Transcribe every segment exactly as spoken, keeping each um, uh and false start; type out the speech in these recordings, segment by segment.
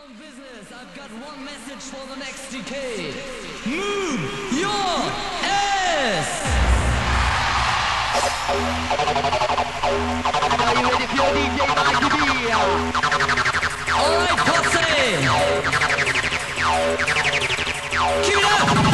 Business. I've got one message for the next decade. Move your ass! Are you ready for your D J Mikey B? Alright, posse! Cue it up!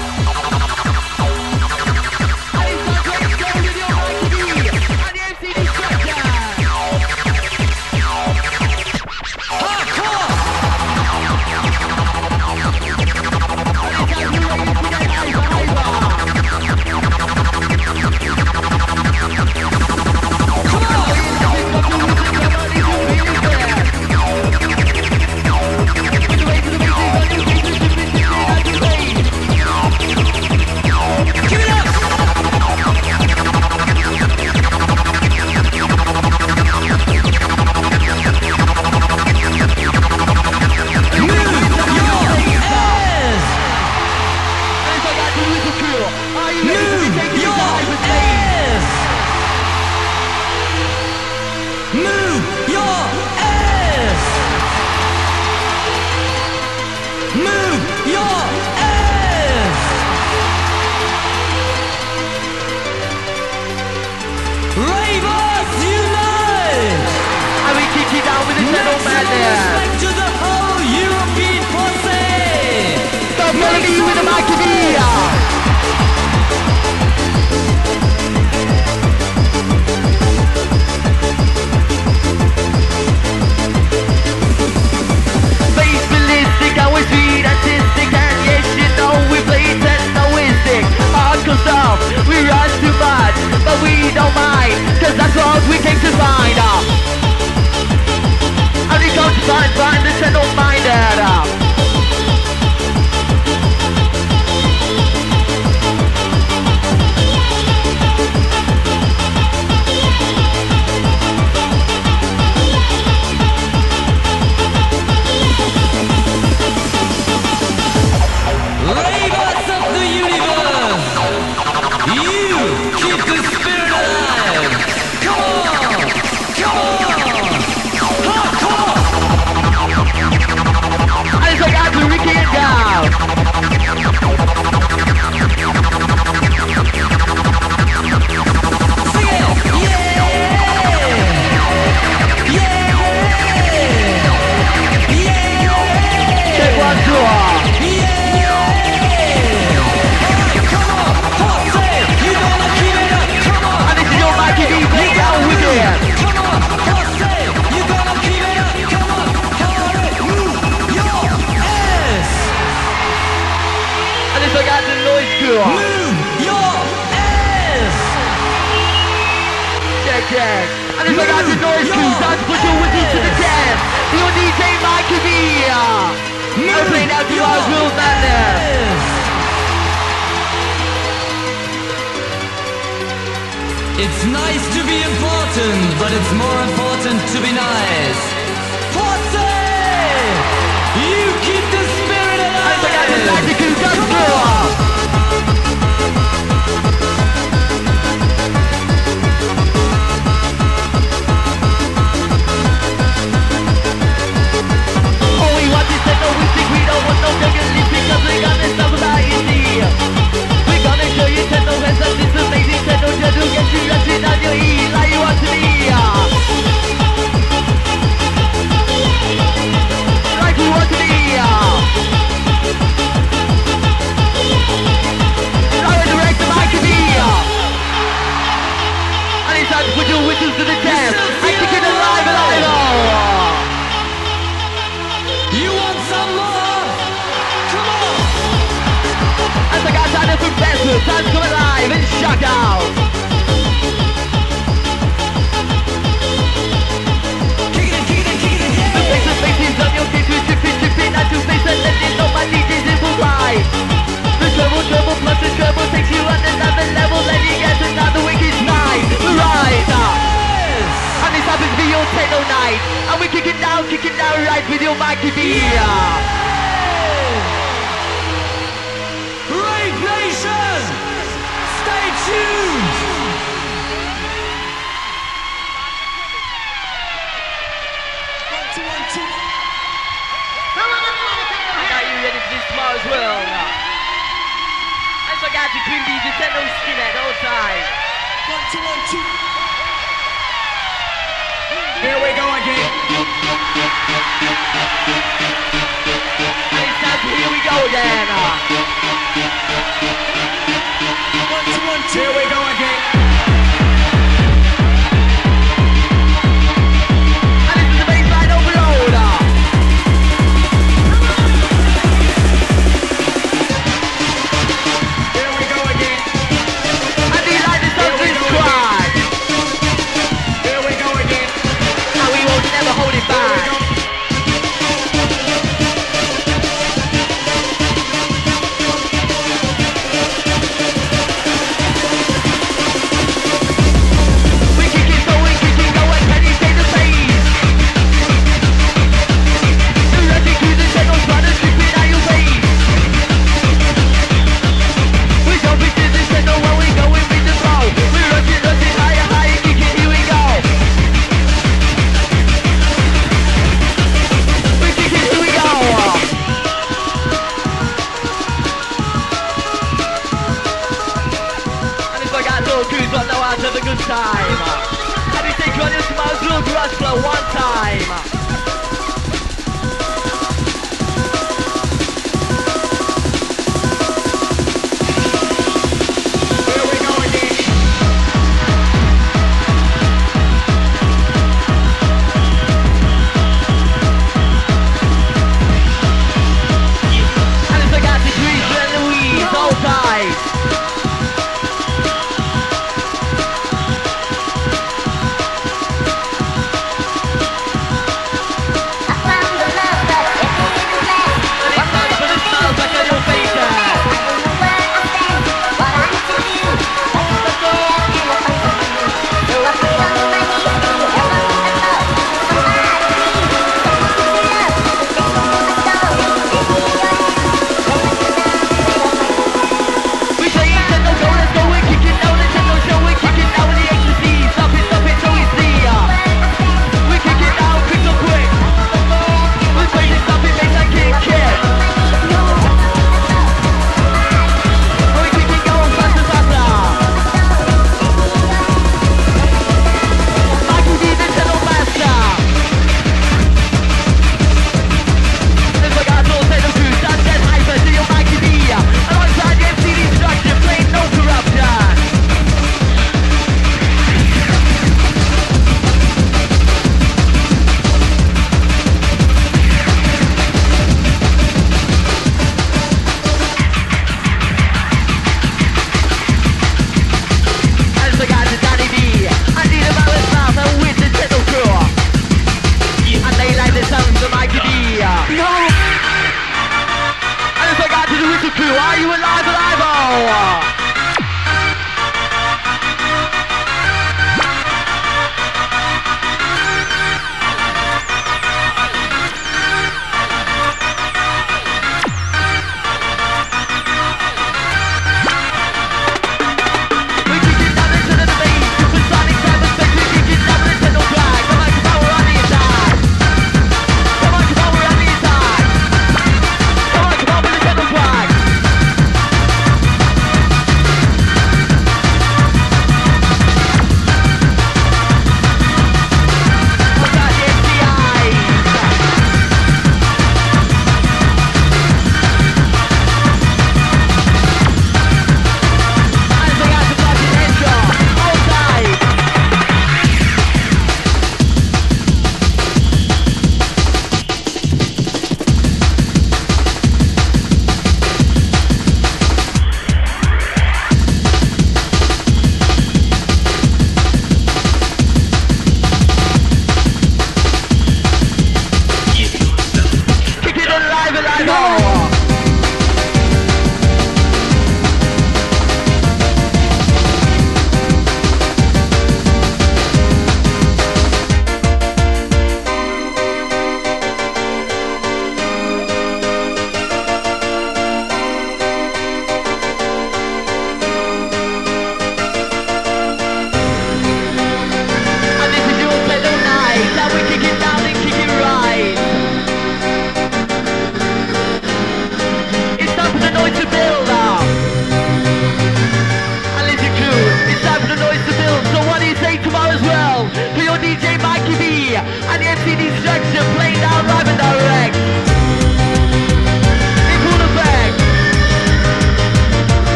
It's nice to be important, but it's more important to be nice. Posse! You keep the spirit alive! All we want is that no we think we don't want no negative because we got this stuff about you see. We're gonna show you techno has up this amazing techno just to get you resting on your heat like you want to be. Like you want to be. Now direct the mic to me. And it's time to put your whistles to the test. I think it's alive, alive. You want some more? Come on! As I got time for better, time to come alive and shock out. Kick it, kick it, kick it, yeah! The face of faces on your face, we chip it, chip it, not to face and let it know my D J's in full ride. The treble, treble, plus the treble takes you on another level, and you get another wicked night. Right! Yes! And this happens to be your techno night. And we kick it down, kick it down right with your Mikey B. Rave Nation! Stay tuned! One, two, one, two. forgot to Queen Bee, Nintendo skinhead, all time. One, two, one, two. Here we go again. And it's time to here we go again. One, two, one, two. Here we go again. And this is the baseline overload. Here we go again. And do you like this song? Subscribe. Here we go again. And we will never hold it Here we back. go. We can keep going, we can going, can you say the same? You're running through the shadows, trying to slip it out your face. We're jumping to the shadow when we go with the flow. We're rushing, rushing higher, higher, kicking, here we go. We're kicking, here we go. And if I got no clues, I know how to have a good time. And you take on your smiles, look, rush for one time. Here we go again. And if I got the grease and the weeds, all tight.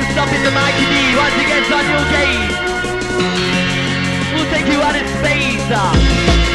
next up is the Mikey D. Once again, on your gaze. We'll take you out in space.